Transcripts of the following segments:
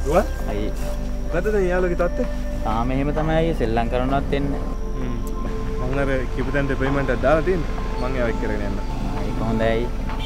රුවන් අයි මොකද දැන් යාළුවගේ තත්ත්වය? තාම එහෙම තමයි සෙල්ලම් කරනවත් වෙන්නේ. මම අර කිව්ව තැනට පේමන්ට් එකක් දාලා තියෙනවා. මම ඒව එක් කරගෙන යන්න. ඒක හොඳයි.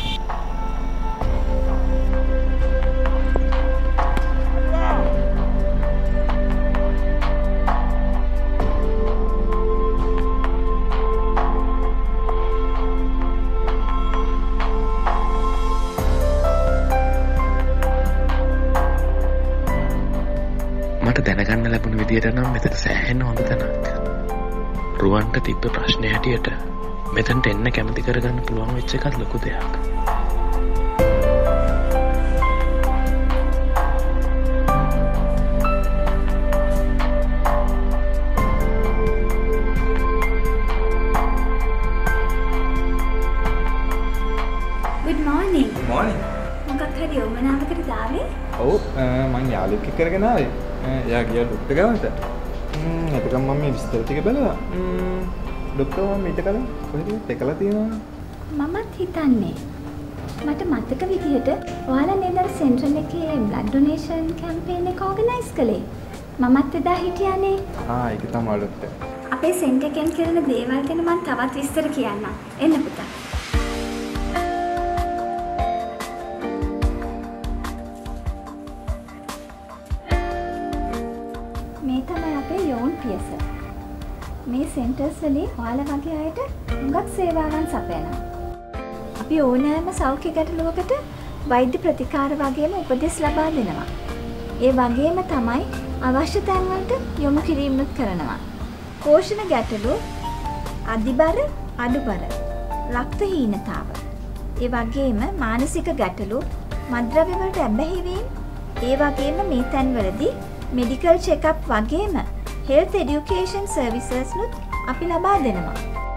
මට දැනගන්න ලැබුණ විදියට නම් මෙතන සෑහෙන්න හොඳ තැනක්. රුවන්ට තිබ්බ ප්‍රශ්නේ හැටියට මෙතනට එන්න කැමති කරගන්න පුළුවන් වෙච්ච එකත් ලොකු දෙයක්. Good morning. morning. මොකක් හරි යොමනාවකට දාවේ? ඔව් මං යාළුවෙක් එක්ක කරගෙන ආවේ. එයා ගියා ડોක්ටර් ගාවට. එතකම් මම මේ විස්තර ටික බලලා ડોක්ටර් මම ඊට කලින් කොහෙද දෙකලා තියෙනවා. මමත් හිතන්නේ මට මතක විදිහට ඔයාලා නේද සෙන්ට්‍රල් එකේ බ්ලඩ් ඩොනේෂන් කැම්පේන් එක ඕගනයිස් කළේ. මමත් එදා හිටියානේ. ඒක තමයි ડોක්ටර්. අපේ සෙන්ටර් එකෙන් කරන දේවල් ගැන මම තවත් විස්තර කියන්නම්. එන්න පුතා. මේ තමයි අපේ යෝන් පියස. මේ සෙන්ටර්ස් වලින් ඔයාලා වගේ අයට හුඟක් සේවාවන් සපයනවා. අපි ඕනෑම සෞඛ්‍ය ගැටලුවකට වෛද්‍ය ප්‍රතිකාර වගේම උපදෙස් ලබා දෙනවා. ඒ වගේම තමයි අවශ්‍ය තැන් වලට යොමු කිරීමත් කරනවා. පෝෂණ ගැටලු, අදිබර, අඩුබර, රක්තහීනතාව, ඒ වගේම මානසික ගැටලු, මත්ද්‍රව්‍ය වලට ඇබ්බැහි වීම, ඒ වගේම මේ තැන්වලදී මෙඩිකල් චෙක්අප් වගේම හෙල්ත් එඩියුකේෂන් සර්විසස් නුත් අපි ලබා දෙනවා.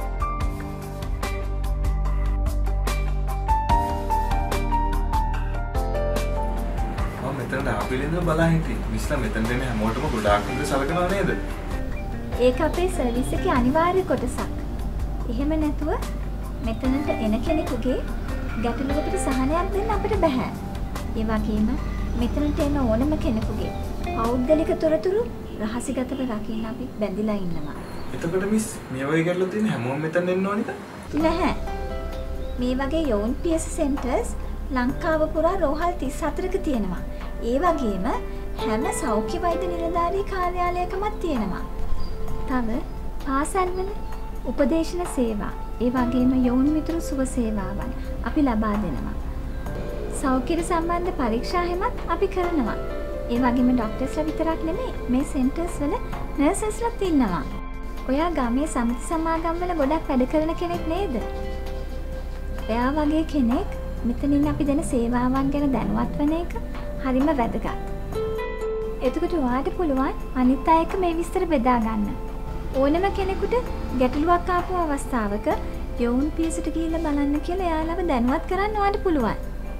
මම මෙතනට ආපෙලින්ද බලා හිටියේ. මිස්ලා මෙතන දෙන්නේ හැමෝටම ගොඩාක් විතර සලකනවා නේද? ඒක අපේ සර්විස් එකේ අනිවාර්ය කොටසක්. එහෙම නැතුව මෙතනට එන කෙනෙකුගේ ගැටලුවකට සහනයක් දෙන්න අපිට බෑ. ඒ වගේම මෙතනට එන ඕනම කෙනෙකුගේ පෞද්ගලික තොරතුරු රහසිගතව රකින්න අපි බැඳිලා ඉන්නවා. එතකොට මිස් මේ වගේ ගැටලු තියෙන හැමෝම මෙතන එන්න ඕනිද? නැහැ. මේ වගේ යෝන් පියස සෙන්ටර්ස් ලංකාව පුරා රෝහල් 34ක තියෙනවා. ඒ වගේම හැම සෞඛ්‍ය වෛද්‍ය නිලධාරී කාර්යාලයකමත් තියෙනවා. තව පාසල්වල උපදේශන සේවා, ඒ වගේම යෝන් මිතුරු සුව සේවාවන් අපි ලබා දෙනවා. සෞඛ්‍ය සම්බන්ධ පරීක්ෂා හැමත් අපි කරනවා. ඒ වගේම ડોක්ටර්ස්ලා විතරක් නෙමෙයි මේ සෙන්ටර්ස් වල නර්සස්ලාත් ඉන්නවා. ඔයා ගමේ සමිති සමාගම් වල ගොඩක් වැඩ කරන කෙනෙක් නේද? එයා වගේ කෙනෙක් මෙතනින් අපි දෙන සේවාවන් ගැන දැනුවත් වෙන එක හරිම වැදගත්. එතකොට ඔයාට පුළුවන් අනිත් අය එක්ක මේ විස්තර බෙදා ගන්න. ඕනම කෙනෙකුට ගැටලුවක් ආපු අවස්ථාවක යෝන් පියසට ගිහිල්ලා බලන්න කියලා එයාලව දැනුවත් කරන්න ඔයාට පුළුවන්.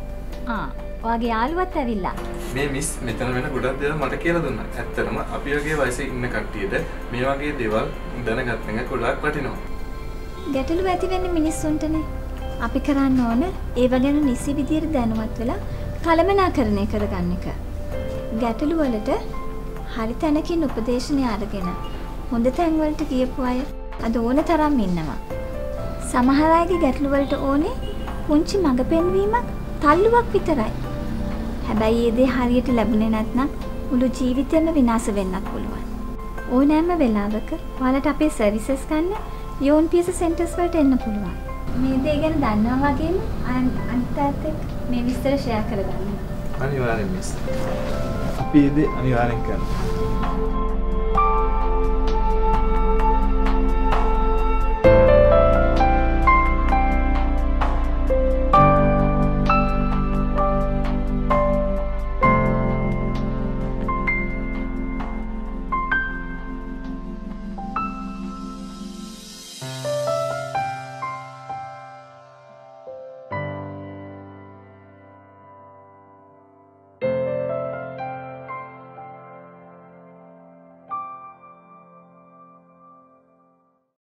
ඔයාගේ යාළුවත් ඇවිල්ලා. මේ මිස් මෙතන වෙන ගොඩක් දේවල් මට කියලා දුන්නා. ඇත්තටම අපි වගේ වයසේ ඉන්න කට්ටියට මේ වගේ දේවල් දැනගන්න එක ගොඩක් වටිනවා. ගැටලු ඇති වෙන්නේ මිනිස්සුන්ටනේ. අපි කරන්න ඕන ඒව ගැන නිසි විදියට දැනුවත් වෙලා කළමනාකරණය කරගන්න එක. ගැටලු වලට හරි තැනකින් උපදේශනය අරගෙන හොඳ තැන් වලට ගියපු අය අද ඕන තරම් ඉන්නවා. සමහර අයගේ ගැටලු වලට ඕනේ පුංචි මඟ පෙන්වීමක්, තල්ලුවක් විතරයි. හැබැයි ඒ දේ හරියට ලැබුණේ නැත්නම් මුළු ජීවිතේම විනාශ වෙන්නත් පුළුවන්. ඕනෑම වෙලාවක ඔයාලට අපේ සර්විසස් ගන්න යෝන් පියස සෙන්ටර්ස් වලට එන්න පුළුවන්. මේ දේ ගැන දන්නවා වගේම අනිත් අයත් එක්ක මේ විස්තර ෂෙයා කරගන්න. අනිවාර්යෙන් මිස්. අපි ඒ දේ අනිවාර්යෙන් කරනවා.